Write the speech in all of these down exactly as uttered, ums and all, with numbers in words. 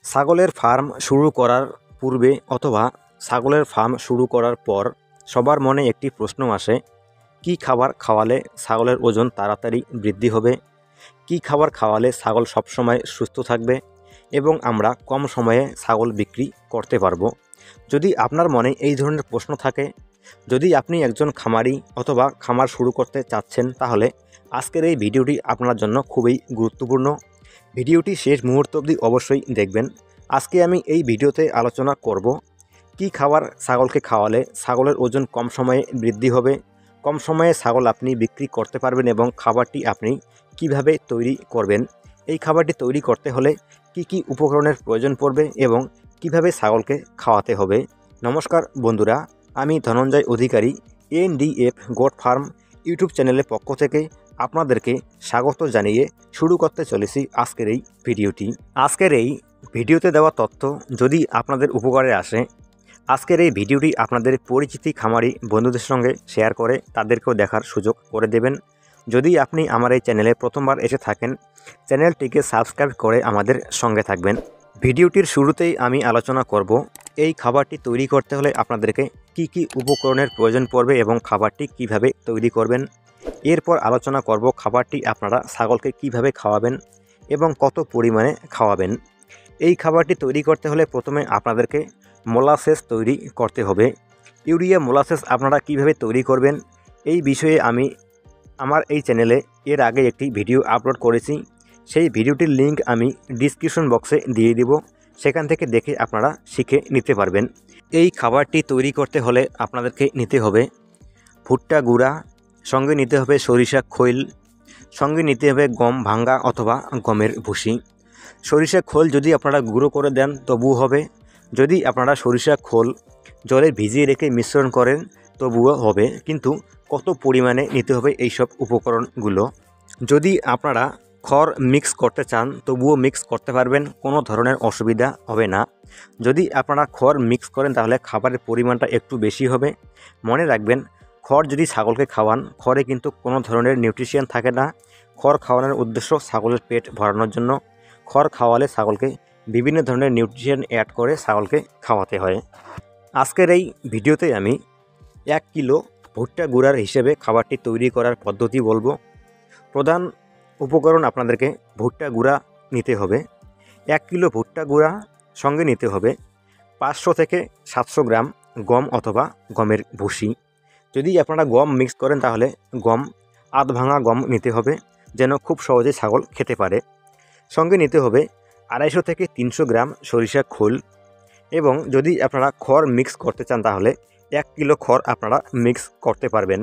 ছাগলের ফার্ম শুরু করার পূর্বে অথবা ছাগলের ফার্ম শুরু করার পর সবার মনে একটি প্রশ্ন আসে, কি খাবার খাওয়ালে ছাগলের ওজন তাড়াতাড়ি বৃদ্ধি হবে, কি খাবার খাওয়ালে ছাগল সবসময় সুস্থ থাকবে এবং আমরা কম সময়ে ছাগল বিক্রি করতে পারবো। যদি আপনার মনে এই ধরনের প্রশ্ন থাকে, যদি আপনি একজন খামারি অথবা খামার শুরু করতে চাচ্ছেন, তাহলে আজকের এই ভিডিওটি আপনার জন্য খুবই গুরুত্বপূর্ণ। ভিডিওটি শেষ মুহূর্ত অবধি অবশ্যই দেখবেন। আজকে আমি এই ভিডিওতে আলোচনা করব কি খাবার ছাগলকে খাওয়ালে ছাগলের ওজন কম সময়ে বৃদ্ধি হবে, কম সময়ে ছাগল আপনি বিক্রি করতে পারবেন এবং খাবারটি আপনি কিভাবে তৈরি করবেন। এই খাবারটি তৈরি করতে হলে কি কি উপকরণের প্রয়োজন পড়বে এবং কিভাবে ছাগলকে খাওয়াতে হবে। নমস্কার বন্ধুরা, আমি Dhananjay Adhikari NDF goat farm YouTube চ্যানেলের পক্ষ থেকে আপনাদেরকে স্বাগত জানিয়ে শুরু করতে চলেছি আজকের এই ভিডিওটি। আজকের এই ভিডিওতে দেওয়া তথ্য যদি আপনাদের উপকারে আসে, আজকের এই ভিডিওটি আপনাদের পরিচিতি খামারি বন্ধুদের সঙ্গে শেয়ার করে তাদেরকেও দেখার সুযোগ করে দেবেন। যদি আপনি আমার এই চ্যানেলে প্রথমবার এসে থাকেন, চ্যানেলটিকে সাবস্ক্রাইব করে আমাদের সঙ্গে থাকবেন। ভিডিওটির শুরুতেই আমি আলোচনা করব এই খাবারটি তৈরি করতে হলে আপনাদেরকে কি কি উপকরণের প্রয়োজন পড়বে এবং খাবারটি কিভাবে তৈরি করবেন। এরপর আলোচনা করব খাবারটি আপনারা ছাগলকে কিভাবে খাওয়াবেন এবং কত পরিমাণে খাওয়াবেন। এই খাবারটি তৈরি করতে হলে প্রথমে আপনাদেরকে মোলাসেস তৈরি করতে হবে। ইউরিয়া মোলাসেস আপনারা কিভাবে তৈরি করবেন এই বিষয়ে আমি আমার এই চ্যানেলে এর আগে একটি ভিডিও আপলোড করেছি। সেই ভিডিওটির লিঙ্ক আমি ডিসক্রিপশন বক্সে দিয়ে দিব, সেখান থেকে দেখে আপনারা শিখে নিতে পারবেন। এই খাবারটি তৈরি করতে হলে আপনাদেরকে নিতে হবে ভুট্টা গুঁড়া, সঙ্গে নিতে হবে সরিষা খৈল, সঙ্গে নিতে হবে গম ভাঙ্গা অথবা গমের ভুসি। সরিষা খোল যদি আপনারা গুঁড়ো করে দেন তবুও হবে, যদি আপনারা সরিষা খোল জলে ভিজিয়ে রেখে মিশ্রণ করেন তবুও হবে, কিন্তু কত পরিমাণে নিতে হবে এইসব উপকরণগুলো। যদি আপনারা খড় মিক্স করতে চান তবুও মিক্স করতে পারবেন, কোনো ধরনের অসুবিধা হবে না। যদি আপনারা খড় মিক্স করেন তাহলে খাবারের পরিমাণটা একটু বেশি হবে। মনে রাখবেন, খড় যদি ছাগলকে খাওয়ান, খড়ে কিন্তু কোনো ধরনের নিউট্রিশন থাকে না। খড় খাওয়ানোর উদ্দেশ্য ছাগলের পেট ভরানোর জন্য। খড় খাওয়ালে ছাগলকে বিভিন্ন ধরনের নিউট্রিশন অ্যাড করে ছাগলকে খাওয়াতে হয়। আজকের এই ভিডিওতে আমি এক কিলো ভুট্টা গুঁড়ার হিসেবে খাবারটি তৈরি করার পদ্ধতি বলবো। প্রধান উপকরণ আপনাদেরকে ভুট্টা গুঁড়া নিতে হবে। এক কিলো ভুট্টা গুঁড়া সঙ্গে নিতে হবে পাঁচশো থেকে সাতশো গ্রাম গম অথবা গমের ভুসি। যদি আপনারা গম মিক্স করেন তাহলে গম আধ ভাঙা গম নিতে হবে, যেন খুব সহজে ছাগল খেতে পারে। সঙ্গে নিতে হবে আড়াইশো থেকে তিনশো গ্রাম সরিষা খোল, এবং যদি আপনারা খড় মিক্স করতে চান তাহলে এক কিলো খড় আপনারা মিক্স করতে পারবেন।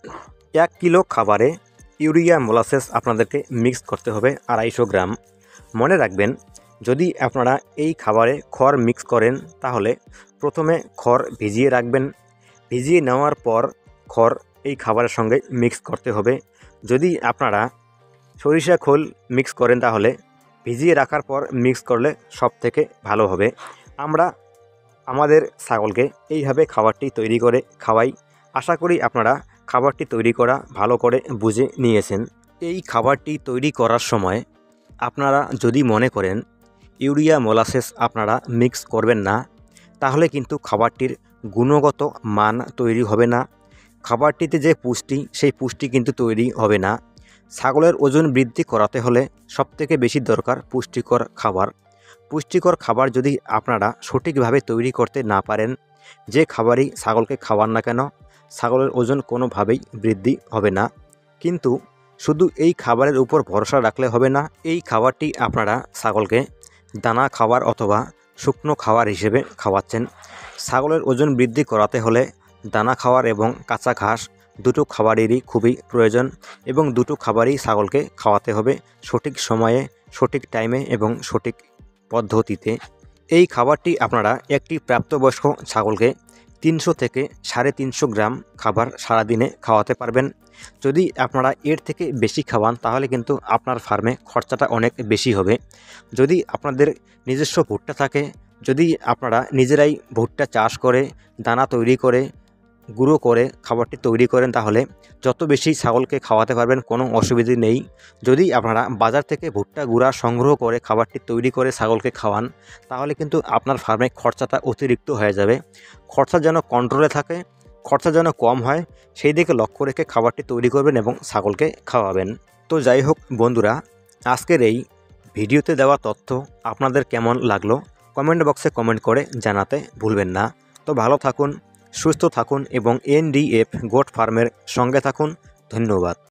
এক কিলো খাবারে ইউরিয়া মোলাসেস আপনাদেরকে মিক্স করতে হবে আড়াইশো গ্রাম। মনে রাখবেন, যদি আপনারা এই খাবারে খড় মিক্স করেন তাহলে প্রথমে খড় ভিজিয়ে রাখবেন। ভিজিয়ে নেওয়ার পর খড় এই খাবারের সঙ্গে মিক্স করতে হবে। যদি আপনারা সরিষা খোল মিক্স করেন তাহলে ভিজিয়ে রাখার পর মিক্স করলে সব থেকে ভালো হবে। আমরা আমাদের ছাগলকে এইভাবে খাবারটি তৈরি করে খাওয়াই। আশা করি আপনারা খাবারটি তৈরি করা ভালো করে বুঝে নিয়েছেন। এই খাবারটি তৈরি করার সময় আপনারা যদি মনে করেন ইউরিয়া মোলাসেস আপনারা মিক্স করবেন না, তাহলে কিন্তু খাবারটির গুণগত মান তৈরি হবে না। খাবারটিতে যে পুষ্টি, সেই পুষ্টি কিন্তু তৈরি হবে না। ছাগলের ওজন বৃদ্ধি করাতে হলে সবথেকে বেশি দরকার পুষ্টিকর খাবার। পুষ্টিকর খাবার যদি আপনারা সঠিকভাবে তৈরি করতে না পারেন, যে খাবারই ছাগলকে খাওয়ান না কেন, ছাগলের ওজন কোনোভাবেই বৃদ্ধি হবে না। কিন্তু শুধু এই খাবারের উপর ভরসা রাখলে হবে না। এই খাবারটি আপনারা ছাগলকে দানা খাবার অথবা শুকনো খাবার হিসেবে খাওয়াচ্ছেন। ছাগলের ওজন বৃদ্ধি করাতে হলে দানা খাবার এবং কাঁচা ঘাস দুটো খাবারেরই খুবই প্রয়োজন, এবং দুটো খাবারই ছাগলকে খাওয়াতে হবে সঠিক সময়ে, সঠিক টাইমে এবং সঠিক পদ্ধতিতে। এই খাবারটি আপনারা একটি প্রাপ্তবয়স্ক ছাগলকে তিনশো থেকে সাড়ে তিনশো গ্রাম খাবার সারাদিনে খাওয়াতে পারবেন। যদি আপনারা এর থেকে বেশি খাওয়ান তাহলে কিন্তু আপনার ফার্মে খরচাটা অনেক বেশি হবে। যদি আপনাদের নিজস্ব ভুট্টা থাকে, যদি আপনারা নিজেরাই ভুট্টা চাষ করে দানা তৈরি করে গুঁড়ো করে খাবারটি তৈরি করেন তাহলে যত বেশি ছাগলকে খাওয়াতে পারবেন কোনো অসুবিধে নেই। যদি আপনারা বাজার থেকে ভুট্টা গুঁড়া সংগ্রহ করে খাবারটি তৈরি করে ছাগলকে খাওয়ান তাহলে কিন্তু আপনার ফার্মে খরচাটা অতিরিক্ত হয়ে যাবে। খরচা যেন কন্ট্রোলে থাকে, খরচা যেন কম হয় সেই দিকে লক্ষ্য রেখে খাবারটি তৈরি করবেন এবং ছাগলকে খাওয়াবেন। তো যাই হোক বন্ধুরা, আজকের এই ভিডিওতে দেওয়া তথ্য আপনাদের কেমন লাগলো কমেন্ট বক্সে কমেন্ট করে জানাতে ভুলবেন না। তো ভালো থাকুন, সুস্থ থাকুন এবং এন ডি এফ গোট ফার্মের সঙ্গে থাকুন। ধন্যবাদ।